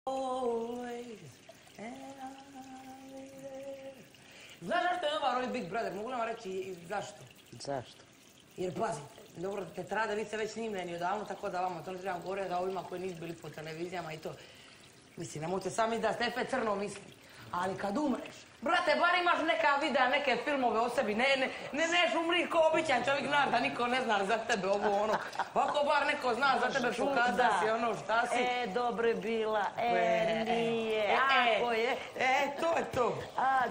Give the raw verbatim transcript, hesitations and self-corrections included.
Always, and I'll be there. Znaš zašto je ova Big Brother? Mogu nam reći zašto? Zašto? Jer pazite, dobro, Tetrada, vi ste već snimljeni odavno, tako da vama to ne trebam govoriti da ovima koji nisu bili po televizijama i to. Mislim, nemojte sami da Stefe crno misli. Ali kad umreš, brate, bar imaš neka videa, neke filmove o sebi, ne, ne, ne, neš umri ko običan čovjek, znaš da niko ne zna za tebe ovo, ono. Ovako bar neko zna za tebe pokaza si, ono, šta si. E, dobro je bila, e, nije, ako je. E, to je to. A,